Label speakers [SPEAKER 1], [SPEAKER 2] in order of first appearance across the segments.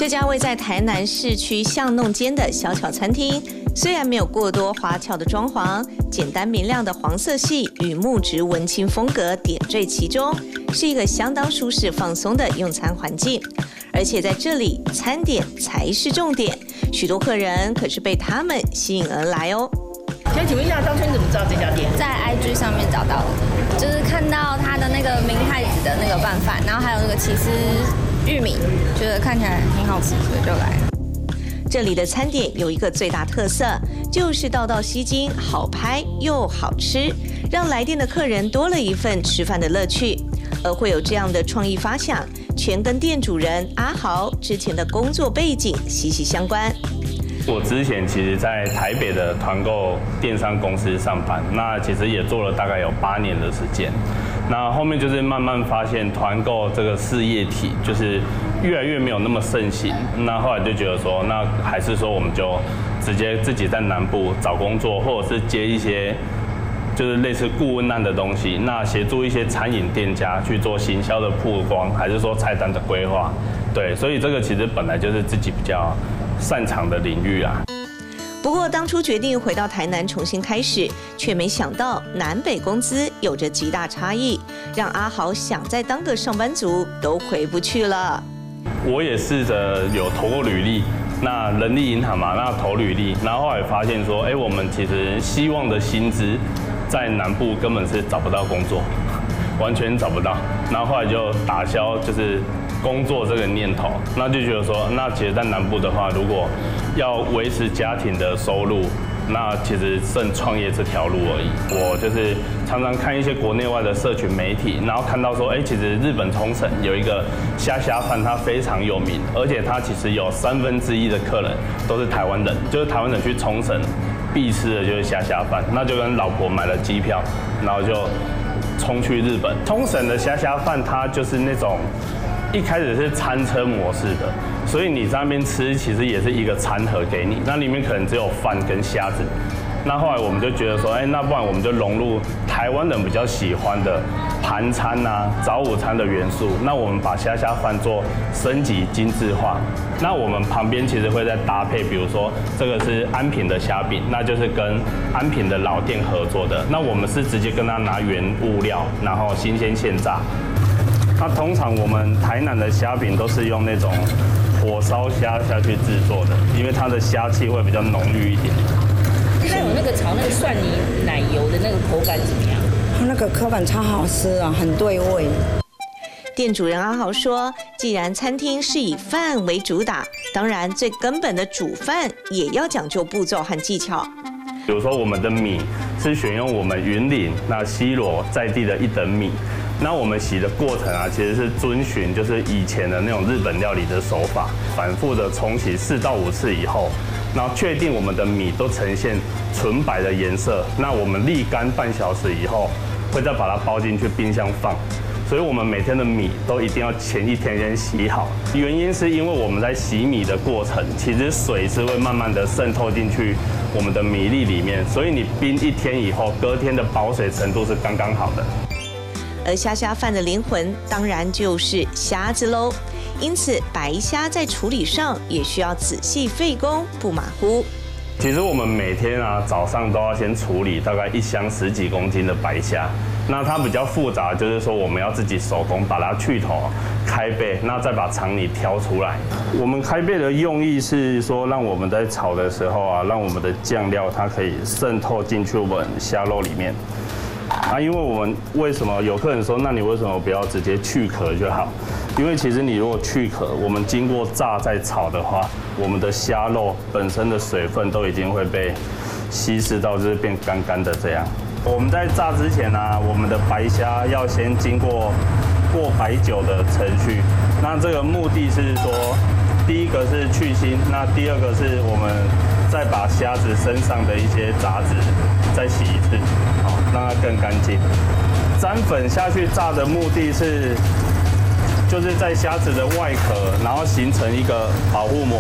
[SPEAKER 1] 这家位在台南市区巷弄间的小巧餐厅，虽然没有过多花俏的装潢，简单明亮的黄色系与木质文青风格点缀其中，是一个相当舒适放松的用餐环境。而且在这里，餐点才是重点，许多客人可是被他们吸引而来哦。
[SPEAKER 2] 想请问一下，当初你怎么知道这家店？
[SPEAKER 3] 在 IG 上面找到的，就是看到它的那个明太子的那个拌饭，然后还有那个起司玉米，觉得看起来挺好吃，所以就来了。
[SPEAKER 1] 这里的餐点有一个最大特色，就是道道吸睛，好拍又好吃，让来店的客人多了一份吃饭的乐趣。而会有这样的创意发想，全跟店主人阿豪之前的工作背景息息相关。
[SPEAKER 4] 我之前其实在台北的团购电商公司上班，那其实也做了大概有8年的时间。那后面就是慢慢发现团购这个事业体就是越来越没有那么盛行。那后来就觉得说，那还是说我们就直接自己在南部找工作，或者是接一些就是类似顾问案的东西，那协助一些餐饮店家去做行销的曝光，还是说菜单的规划。对，所以这个其实本来就是自己比较擅长的领域啊。
[SPEAKER 1] 不过当初决定回到台南重新开始，却没想到南北工资有着极大差异，让阿豪想再当个上班族都回不去了。
[SPEAKER 4] 我也试着有投过履历，那人力银行嘛，那投履历，然后后来发现说，我们其实希望的薪资在南部根本是找不到工作，完全找不到。然后后来就打消就是工作这个念头，那就觉得说，那其实在南部的话，如果要维持家庭的收入，那其实剩创业这条路而已。我就是常常看一些国内外的社群媒体，然后看到说，其实日本冲绳有一个虾虾饭，它非常有名，而且它其实有1/3的客人都是台湾人，就是台湾人去冲绳必吃的就是虾虾饭，那就跟老婆买了机票，然后就冲去日本。冲绳的虾虾饭它就是那种一开始是餐车模式的，所以你在那边吃其实也是一个餐盒给你，那里面可能只有饭跟虾子。那后来我们就觉得说，那不然我们就融入台湾人比较喜欢的盘餐啊、早午餐的元素。那我们把虾虾饭做升级精致化。那我们旁边其实会再搭配，比如说这个是安平的虾饼，那就是跟安平的老店合作的。那我们是直接跟他拿原物料，然后新鲜现炸。那通常我们台南的虾饼都是用那种火烧虾下去制作的，因为它的虾气会比较浓郁一点。
[SPEAKER 2] 那有那个炒那个蒜泥奶油的那个口感怎么样？
[SPEAKER 5] 那个口感超好吃啊，很对味。
[SPEAKER 1] 店主人阿豪说，既然餐厅是以饭为主打，当然最根本的煮饭也要讲究步骤和技巧。
[SPEAKER 4] 比如说我们的米是选用我们云林那西螺在地的一等米，那我们洗的过程啊，其实是遵循就是以前的那种日本料理的手法，反复的冲洗4到5次以后，然后确定我们的米都呈现纯白的颜色，那我们沥干半小时以后，会再把它包进去冰箱放。所以我们每天的米都一定要前一天先洗好，原因是因为我们在洗米的过程，其实水是会慢慢的渗透进去我们的米粒里面，所以你冰1天以后，隔天的保水程度是刚刚好的。
[SPEAKER 1] 而虾虾饭的灵魂当然就是虾子喽，因此白虾在处理上也需要仔细费工，不马虎。
[SPEAKER 4] 其实我们每天啊早上都要先处理大概1箱10几公斤的白虾，那它比较复杂，就是说我们要自己手工把它去头、开背，那再把肠泥挑出来。我们开背的用意是说，让我们在炒的时候啊，让我们的酱料它可以渗透进去我们虾肉里面。因为我们为什么有客人说，那你为什么不要直接去壳就好？因为其实你如果去壳，我们经过炸再炒的话，我们的虾肉本身的水分都已经会被稀释到，就是变干干的这样。我们在炸之前啊，我们的白虾要先经过白酒的程序。那这个目的是说，第一个是去腥，那第二个是我们再把虾子身上的一些杂质再洗一次，好，让它更干净。沾粉下去炸的目的是，就是在虾子的外壳，然后形成一个保护膜，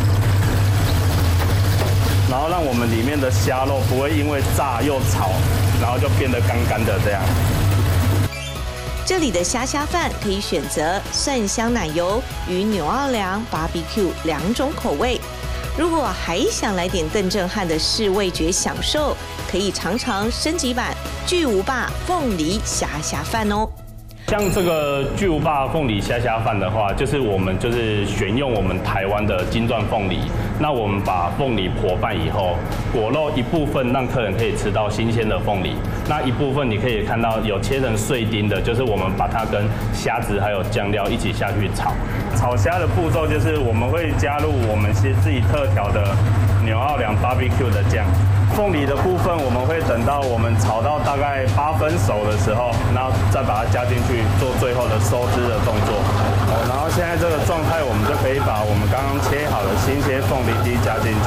[SPEAKER 4] 然后让我们里面的虾肉不会因为炸又炒，然后就变得干干的这样。
[SPEAKER 1] 这里的虾饭可以选择蒜香奶油与纽奥良 BBQ 2种口味。如果还想来点更震撼的试味觉享受，可以尝尝升级版巨无霸凤梨虾饭哦。
[SPEAKER 4] 像这个巨无霸凤梨虾饭的话，就是我们选用我们台湾的金钻凤梨，那我们把凤梨剖半以后，果肉一部分让客人可以吃到新鲜的凤梨，那一部分你可以看到有切成碎丁的，就是我们把它跟虾子还有酱料一起下去炒。炒虾的步骤就是我们会加入我们自己特调的纽奥良 BBQ 的酱。凤梨的部分我们会等到我们炒到大概8分熟的时候，然后再把它加进去做最后的收汁的动作。然后现在这个状态，我们就可以把我们刚刚切好的新鲜凤梨丁加进去。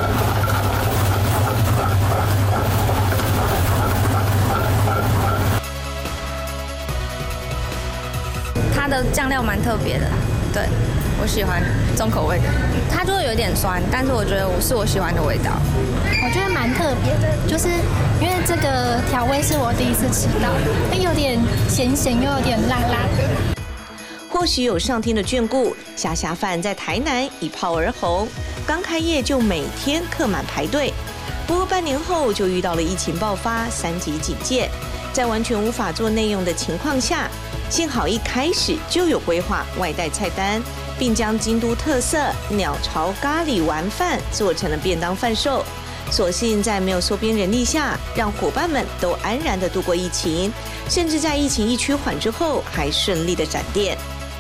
[SPEAKER 3] 它的酱料蛮特别的，对我喜欢重口味的，它就会有点酸，但是我觉得是我喜欢的味道。
[SPEAKER 6] 我觉得蛮特别的，就是因为这个调味是我第一次吃到，有点咸咸又有点辣辣的。
[SPEAKER 1] 或许有上天的眷顾，虾饭在台南一炮而红，刚开业就每天客满排队。不过半年后就遇到了疫情爆发，3级警戒，在完全无法做内用的情况下，幸好一开始就有规划外带菜单，并将京都特色鸟巢咖喱丸饭做成了便当贩售。所幸在没有缩编人力下，让伙伴们都安然地度过疫情，甚至在疫情一趋缓之后，还顺利地展店。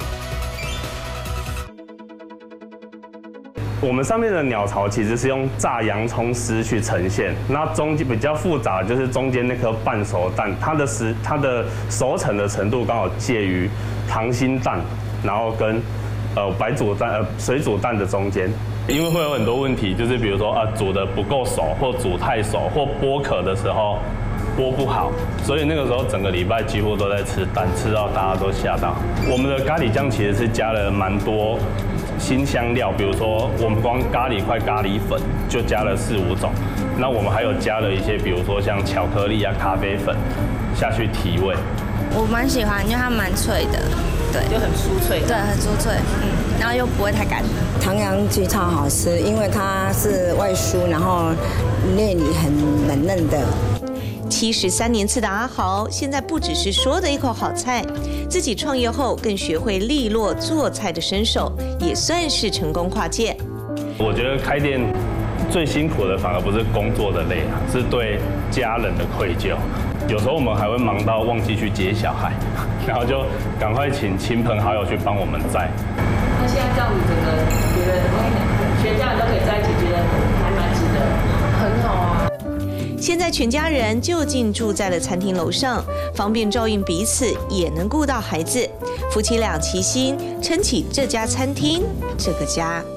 [SPEAKER 4] 我们上面的鸟巢其实是用炸洋葱丝去呈现，那中间比较复杂的就是中间那颗半熟蛋，它的熟成的程度刚好介于溏心蛋，然后跟白煮蛋水煮蛋的中间。因为会有很多问题，就是比如说煮得不够熟，或煮太熟，或剥壳的时候剥不好，所以那个时候整个礼拜几乎都在吃蛋，吃到大家都吓到。我们的咖喱酱其实是加了蛮多辛香料，比如说我们光咖喱块、咖喱粉就加了4、5种，那我们还有加了一些，比如说像巧克力啊、咖啡粉下去提味。
[SPEAKER 3] 我蛮喜欢，因为它蛮脆的，对，
[SPEAKER 2] 就很酥脆。
[SPEAKER 3] 对，很酥脆，然后又不会太干。
[SPEAKER 5] 唐扬鸡超好吃，因为它是外酥，然后内里很嫩嫩的。
[SPEAKER 1] 73年次的阿豪，现在不只是说的一口好菜，自己创业后更学会利落做菜的身手，也算是成功跨界。
[SPEAKER 4] 我觉得开店最辛苦的反而不是工作的累啊，是对家人的愧疚。有时候我们还会忙到忘记去接小孩，然后就赶快请亲朋好友去帮我们载。
[SPEAKER 2] 那现在这样子，整个觉得全家人都可以在一起，觉得还蛮值得，很好啊。
[SPEAKER 1] 现在全家人就近住在了餐厅楼上，方便照应彼此，也能顾到孩子。夫妻俩齐心撑起这家餐厅，这个家。